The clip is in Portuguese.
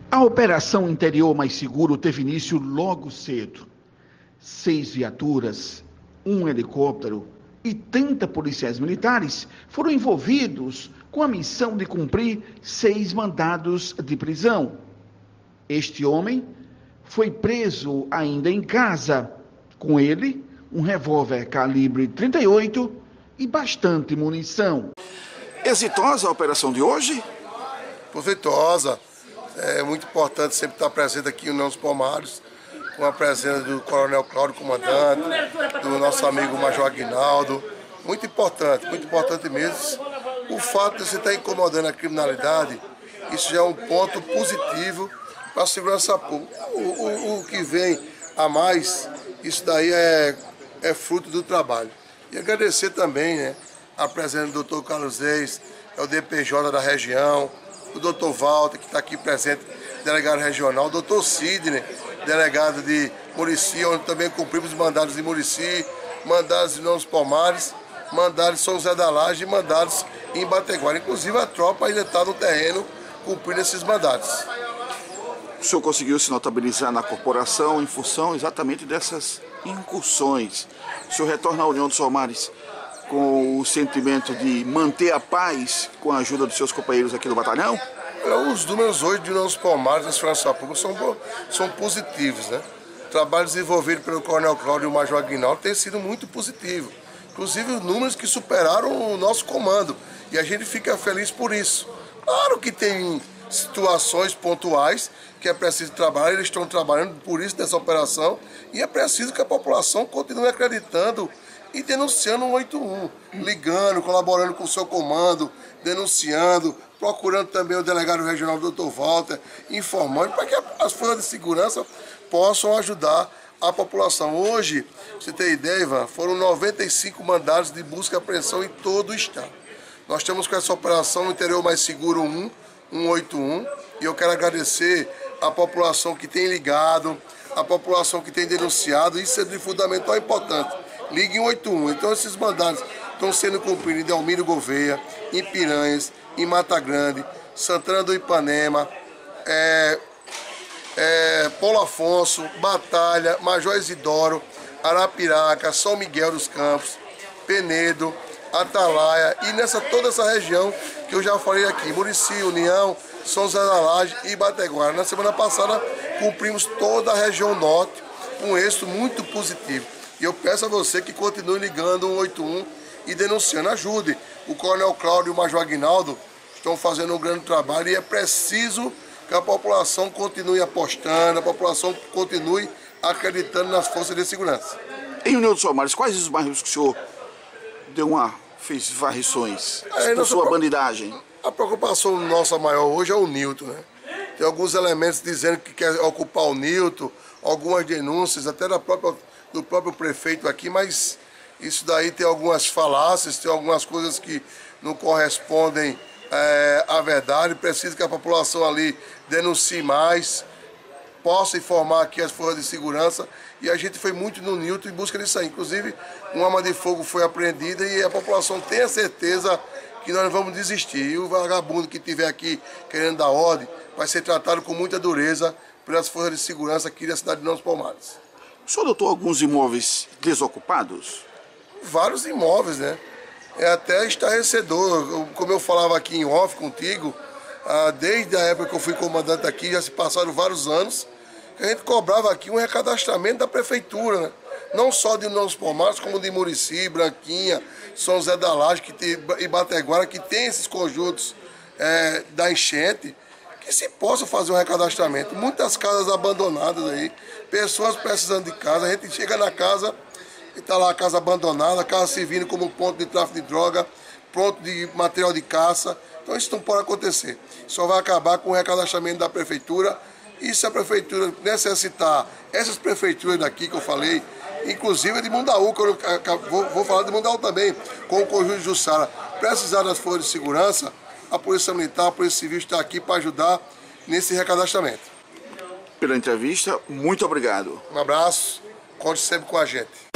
A Operação Interior Mais Seguro teve início logo cedo. 6 viaturas, um helicóptero e 30 policiais militares foram envolvidos com a missão de cumprir 6 mandados de prisão. Este homem foi preso ainda em casa. Com ele, um revólver calibre 38 e bastante munição. Exitosa a operação de hoje? Proveitosa. É muito importante sempre estar presente aqui em União dos Palmares, com a presença do Coronel Cláudio, comandante, do nosso amigo Major Aguinaldo. Muito importante mesmo. O fato de você estar incomodando a criminalidade, isso já é um ponto positivo para a segurança pública. O que vem a mais, isso daí é fruto do trabalho. E agradecer também, né, a presença do Dr. Carlos Reis, é o DPJ da região, o Dr. Walter, que está aqui presente, delegado regional, o Dr. Sidney, delegado de Murici, onde também cumprimos mandados de Murici, mandados de União dos Palmares, mandados de São José da Laje e mandados em Bateguara. Inclusive a tropa ainda está no terreno cumprindo esses mandados. O senhor conseguiu se notabilizar na corporação em função exatamente dessas incursões. O senhor retorna à União dos Palmares com o sentimento de manter a paz com a ajuda dos seus companheiros aqui no batalhão? Os números hoje de União dos Palmares da segurança pública são positivos, né? O trabalho desenvolvido pelo Coronel Cláudio e o Major Aguinaldo tem sido muito positivo. Inclusive os números que superaram o nosso comando. E a gente fica feliz por isso. Claro que tem situações pontuais que é preciso trabalhar, eles estão trabalhando por isso nessa operação. E é preciso que a população continue acreditando e denunciando o 181, ligando, colaborando com o seu comando, denunciando, procurando também o delegado regional Dr. Walter, informando para que as forças de segurança possam ajudar a população. Hoje, pra você ter ideia, Ivan, foram 95 mandados de busca e apreensão em todo o estado. Nós estamos com essa operação no Interior Mais Seguro 181, e eu quero agradecer a população que tem ligado, a população que tem denunciado, isso é de fundamental importante. Ligue 181. Então esses mandados estão sendo cumpridos em Delmiro Gouveia, em Piranhas, em Mata Grande, Santana do Ipanema, Paulo Afonso, Batalha, Major Isidoro, Arapiraca, São Miguel dos Campos, Penedo, Atalaia e toda essa região que eu já falei aqui, Murici, União, São José da Laje e Bateguara. Na semana passada cumprimos toda a região norte com êxito muito positivo. E eu peço a você que continue ligando 181 e denunciando. Ajude. O Coronel Cláudio e o Major Aguinaldo estão fazendo um grande trabalho e é preciso que a população continue apostando, a população continue acreditando nas forças de segurança. Em União dos Palmares, quais os bairros que o senhor fez varrições por sua bandidagem? A preocupação nossa maior hoje é o Nilton, né? Tem alguns elementos dizendo que quer ocupar o Nilton, algumas denúncias até do próprio prefeito aqui, mas isso daí tem algumas falácias, tem algumas coisas que não correspondem à verdade. Precisa que a população ali denuncie mais, possa informar aqui as forças de segurança, e a gente foi muito no Nilton em busca disso aí. Inclusive, uma arma de fogo foi apreendida e a população tem a certeza que nós não vamos desistir. E o vagabundo que estiver aqui querendo dar ordem vai ser tratado com muita dureza pelas forças de segurança aqui da cidade de União dos Palmares. O senhor notou alguns imóveis desocupados? Vários imóveis, né? É até estarrecedor. Como eu falava aqui em off contigo, desde a época que eu fui comandante aqui, já se passaram vários anos, que a gente cobrava aqui um recadastramento da prefeitura, né? Não só de União dos Palmares, como de Murici, Branquinha, São José da Laje e Bateguara, que tem esses conjuntos da enchente, que se possa fazer um recadastramento. Muitas casas abandonadas aí, pessoas precisando de casa, a gente chega na casa e está lá a casa abandonada, a casa servindo como ponto de tráfico de droga, ponto de material de caça. Então isso não pode acontecer. Só vai acabar com o recadastramento da prefeitura. E se a prefeitura necessitar, essas prefeituras daqui que eu falei, inclusive a de Mundaú, que eu vou falar de Mundaú também, com o conjunto de Jussara, precisar das forças de segurança, a Polícia Militar, a Polícia Civil está aqui para ajudar nesse recadastramento. Pela entrevista, muito obrigado. Um abraço, conte sempre com a gente.